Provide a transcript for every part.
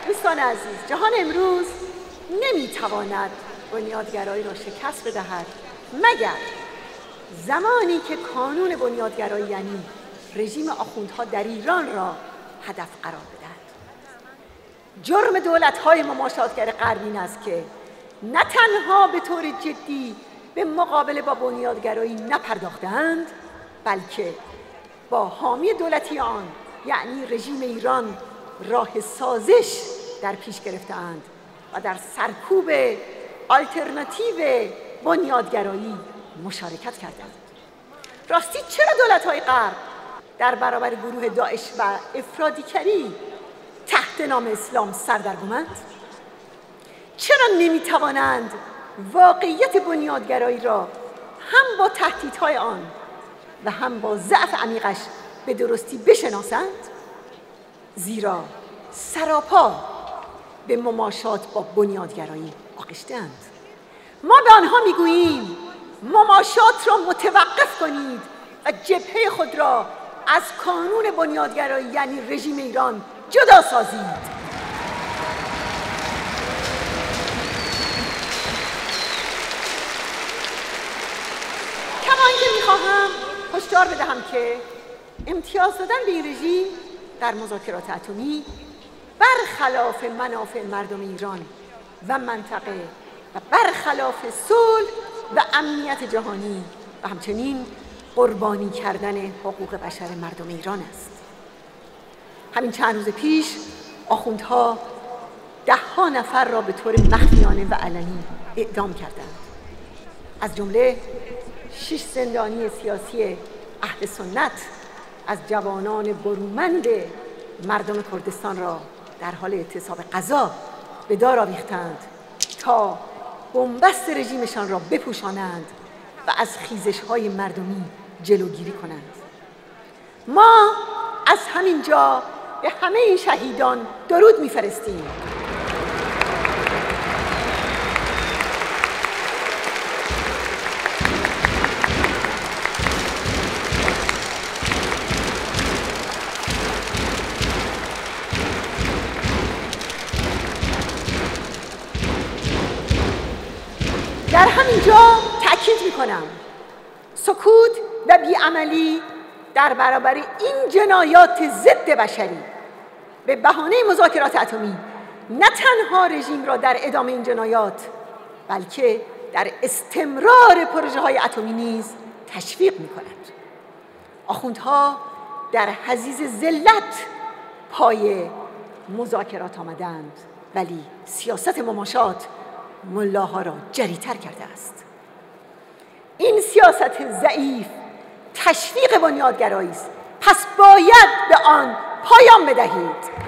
دوستان عزیز، جهان امروز نمیتواند بنیادگرایی را شکست بدهد مگر زمانی که کانون بنیادگرایی یعنی رژیم آخوندها در ایران را هدف قرار بدهد. جرم دولت‌های مماشاتگر غربی این است که نه تنها به طور جدی به مقابله با بنیادگرایی نپرداختند، بلکه با حامی دولتی آن یعنی رژیم ایران راه سازش در پیش گرفتند و در سرکوب آلترناتیو بنیادگرایی مشارکت کردند. راستی چرا دولت‌های غرب در برابر گروه داعش و افراطیگری تحت نام اسلام سردرگمند؟ چرا نمی‌توانند واقعیت بنیادگرایی را هم با تهدیدهای آن و هم با ضعف عمیقش به درستی بشناسند؟ زیرا سراپا به مماشات با بنیادگرایی آغشته‌اند. ما به آنها میگوییم مماشات را متوقف کنید و جبهه خود را از کانون بنیادگرایی یعنی رژیم ایران جدا سازید. کما اینکه میخواهم هشدار بدهم که امتیاز دادن به این رژیم در مذاکرات اتمی برخلاف منافع مردم ایران و منطقه و برخلاف صلح و امنیت جهانی و همچنین قربانی کردن حقوق بشر مردم ایران است. همین چند روز پیش آخوندها 10 نفر را به طور مخفیانه و علنی اعدام کردند، از جمله 6 زندانی سیاسی اهل سنت از جوانان برومند مردم کردستان را در حال اعتصاب غذا به دار آویختند تا بنبست رژیمشان را بپوشانند و از خیزش‌های مردمی جلوگیری کنند. ما از همین جا به همه این شهیدان درود می‌فرستیم. در همین جا تأکید می‌کنم سکوت و بیعملی در برابر این جنایات ضد بشری به بهانه مذاکرات اتمی نه تنها رژیم را در ادامه این جنایات بلکه در استمرار پروژه‌های اتمی نیز تشویق می‌کند. آخوندها در حضیض ذلت پای مذاکرات آمدند، ولی سیاست مماشات ملاها را جری‌تر کرده است. این سیاست ضعیف تشویق بنیادگرایی است، پس باید به آن پایان بدهید.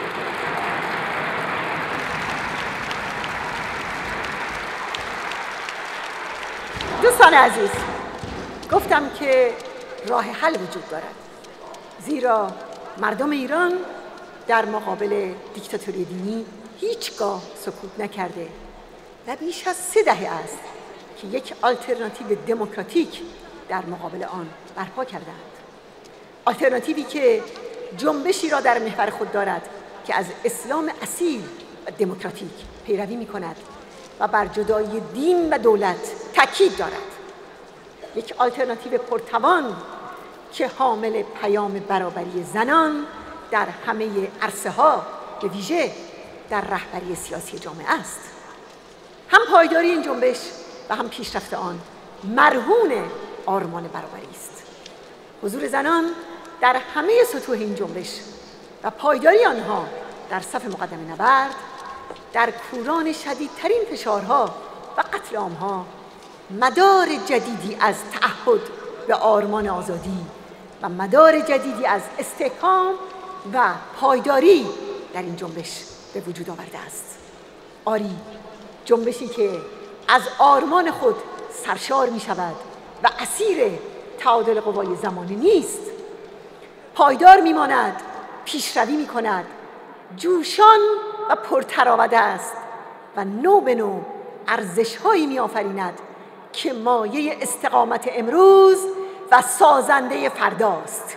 دوستان عزیز، گفتم که راه حل وجود دارد، زیرا مردم ایران در مقابل دیکتاتوری دینی هیچگاه سکوت نکرده و بیش از 3 دهه است که یک آلترناتیو دموکراتیک در مقابل آن برپا کردند. آلترناتیوی که جنبشی را در محور خود دارد که از اسلام اصیل و دموکراتیک پیروی می کند و بر جدایی دین و دولت تاکید دارد. یک آلترناتیو پرتوان که حامل پیام برابری زنان در همه عرصه‌ها به ویژه در رهبری سیاسی جامعه است. هم پایداری این جنبش و هم پیشرفت آن مرهون آرمان برابری است. حضور زنان در همه سطوح این جنبش و پایداری آنها در صف مقدم نبرد در کوران شدیدترین فشارها و قتل عامها مدار جدیدی از تعهد به آرمان آزادی و مدار جدیدی از استحکام و پایداری در این جنبش به وجود آورده است. آری، جنبشی که از آرمان خود سرشار می شود و اسیر تعادل قوای زمانی نیست، پایدار می ماند، پیشروی می کند، جوشان و پرتراوده است و نو به نو ارزش‌هایی می آفریند که مایه استقامت امروز و سازنده فرداست.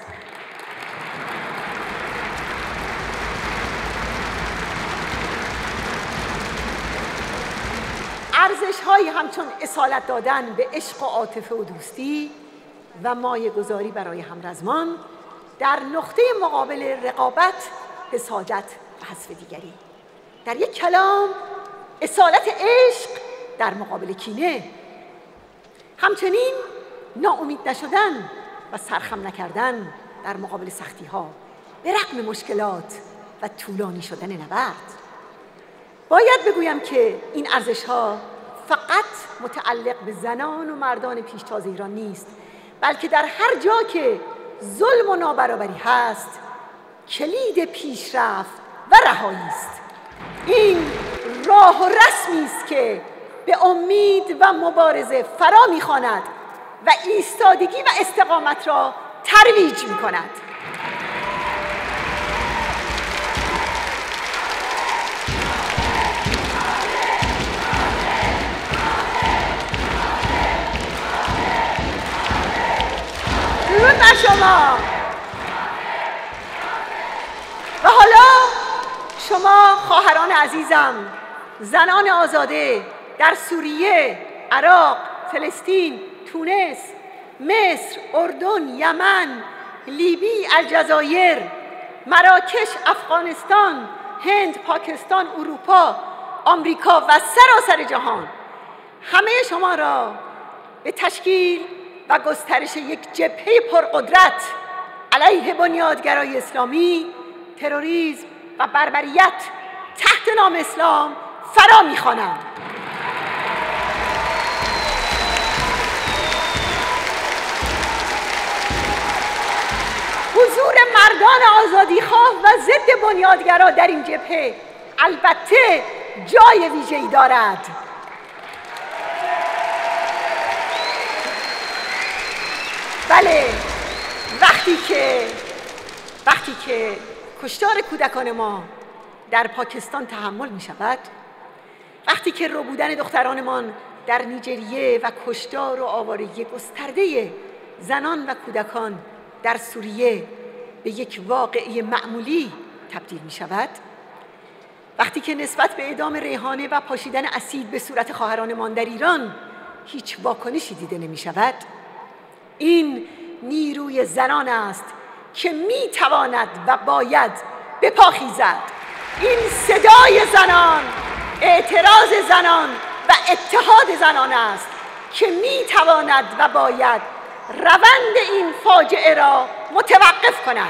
ارزش‌هایی همچون اصالت دادن به عشق و عاطفه و دوستی و مایه‌گذاری برای همرزمان در نقطه مقابل رقابت، حسادت و حذف دیگری. در یک کلام اصالت عشق در مقابل کینه. همچنین ناامید نشدن و سرخم نکردن در مقابل سختی‌ها به رغم مشکلات و طولانی شدن نبرد. باید بگویم که این ارزش‌ها فقط متعلق به زنان و مردان پیشتاز ایران نیست، بلکه در هر جا که ظلم و نابرابری هست کلید پیشرفت و رهایی است. این راه و رسمی است که به امید و مبارزه فرا می‌خواند و ایستادگی و استقامت را ترویج می‌کند. درود بر شما. و حالا شما خواهران عزیزم، زنان آزاده در سوریه، عراق، فلسطین، تونس، مصر، اردن، یمن، لیبی، الجزایر، مراکش، افغانستان، هند، پاکستان، اروپا، آمریکا و سراسر جهان، همه شما را به تشکیل و گسترش یک جبهه پرقدرت علیه بنیادگرای اسلامی، تروریسم و بربریت تحت نام اسلام فرا می‌خوانم. حضور مردان آزادیخواه و ضد بنیادگرا در این جبهه البته جای ویژه‌ای دارد. بله، وقتی که کشتار کودکان ما در پاکستان تحمل می شود، وقتی که ربودن دخترانمان در نیجریه و کشتار و آوارگی گسترده زنان و کودکان در سوریه به یک واقعه معمولی تبدیل می شود، وقتی که نسبت به اعدام ریحانه و پاشیدن اسید به صورت خواهرانمان در ایران هیچ واکنشی دیده نمی شود، این نیروی زنان است که می تواند و باید به پا خیزد. این صدای زنان، اعتراض زنان و اتحاد زنان است که می تواند و باید روند این فاجعه را متوقف کند.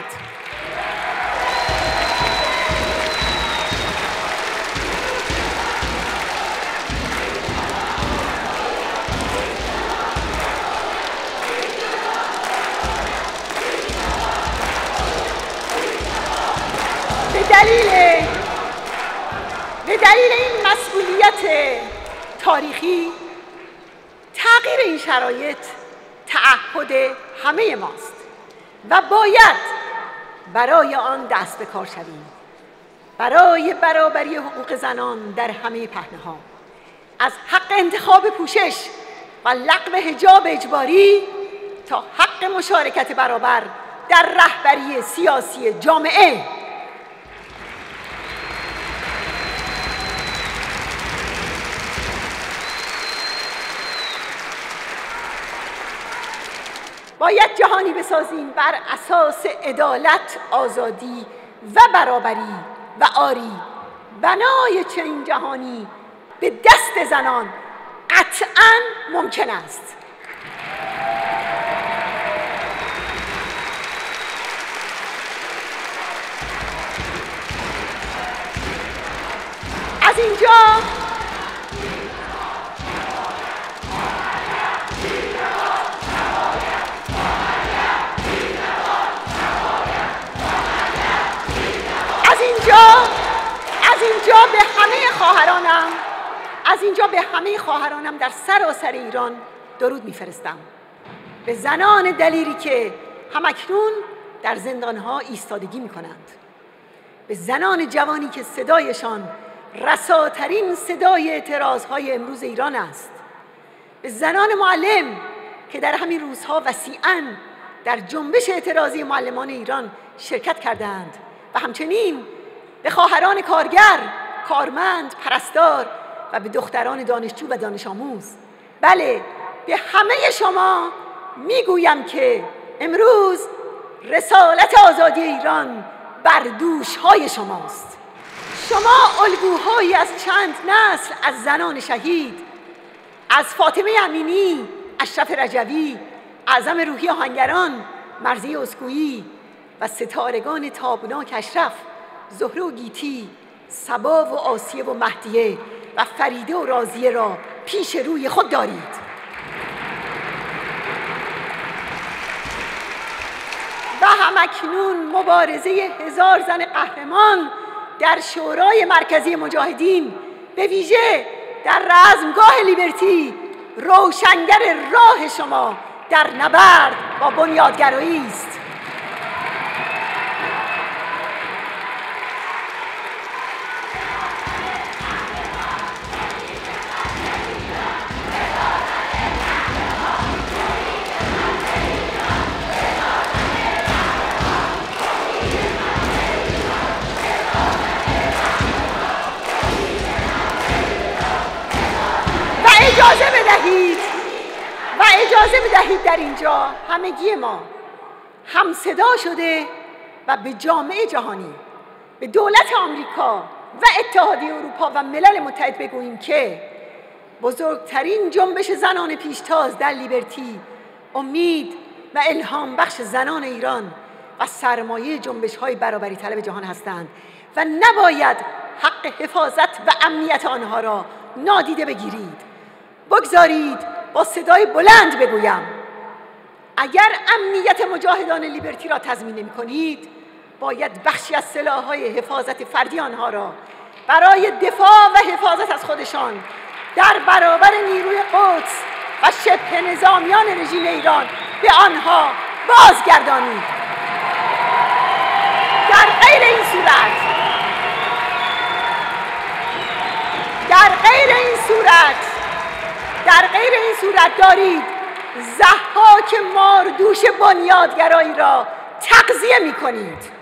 به دلیل این مسئولیت تاریخی، تغییر این شرایط تعهد همه ماست و باید برای آن دست به کار شویم. برای برابری حقوق زنان در همه پهنه‌ها، از حق انتخاب پوشش و لغو حجاب اجباری تا حق مشارکت برابر در رهبری سیاسی جامعه. باید جهانی بسازیم بر اساس عدالت، آزادی و برابری و آری. بنای چنین جهانی به دست زنان قطعاً ممکن است. از اینجا به همه خواهرانم در سراسر ایران درود میفرستم. به زنان دلیری که همکنون در زندانها ایستادگی میکنند، به زنان جوانی که صدایشان رساترین صدای اعتراضهای امروز ایران است، به زنان معلم که در همین روزها وسیعاً در جنبش اعتراضی معلمان ایران شرکت کردند و همچنین به خواهران کارگر، کارمند، پرستار و به دختران دانشجو و دانش آموز. بله، به همه شما میگویم که امروز رسالت آزادی ایران بر دوش‌های شماست. شما الگوهایی از چند نسل از زنان شهید، از فاطمه امینی، اشرف رجوی، اعظم روحی آهنگران، مرضیه اسکویی و ستارگان تابناک اشرف، زهره و گیتی، صبا و آسیه و مهدیه و فریده و راضیه را پیش روی خود دارید. و همکنون مبارزه 1000 زن قهرمان در شورای مرکزی مجاهدین، به ویژه در رزمگاه لیبرتی، روشنگر راه شما در نبرد با بنیادگرایی است. اجازه بدهید در اینجا همگی ما هم صدا شده و به جامعه جهانی، به دولت آمریکا و اتحادیه اروپا و ملل متحد بگوییم که بزرگترین جنبش زنان پیشتاز در لیبرتی، امید و الهام بخش زنان ایران و سرمایه جنبش‌های برابری طلب جهان هستند و نباید حق حفاظت و امنیت آنها را نادیده بگیرید. بگذارید با صدای بلند بگویم: اگر امنیت مجاهدان لیبرتی را تضمین نمی‌کنید، باید بخشی از سلاح‌های حفاظت فردی آنها را برای دفاع و حفاظت از خودشان در برابر نیروی قدس و شبه نظامیان رژیم ایران به آنها بازگردانید. در غیر این صورت دارید ضحاک ماردوش بنیادگرایی را تغذیه می‌کنید.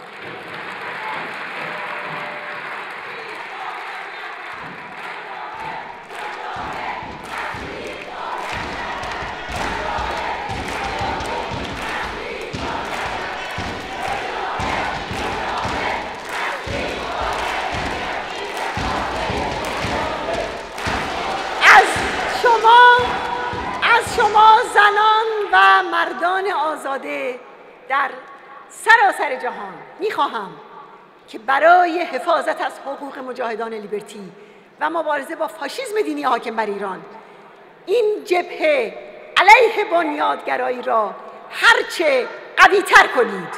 از شما زنان و مردان آزاده در سراسر جهان میخواهم که برای حفاظت از حقوق مجاهدان لیبرتی و مبارزه با فاشیسم دینی حاکم بر ایران این جبهه علیه بنیادگرایی را هرچه قوی‌تر کنید.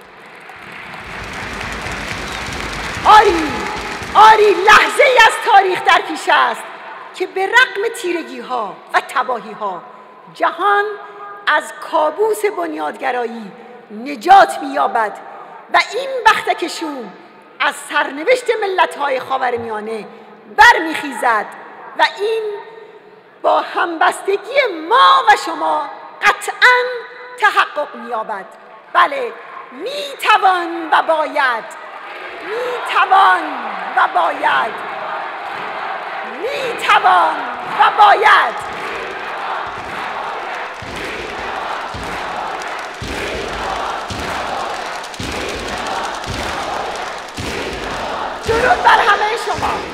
آری لحظه‌ای از تاریخ در پیش است که به رغم تیرگی‌ها و تباهی‌ها جهان از کابوس بنیادگرایی نجات می‌یابد و این بختک شوم از سرنوشت ملت‌های خاورمیانه برمیخیزد و این با همبستگی ما و شما قطعاً تحقق می‌یابد. بله، می‌توان و باید درود بر همه شما.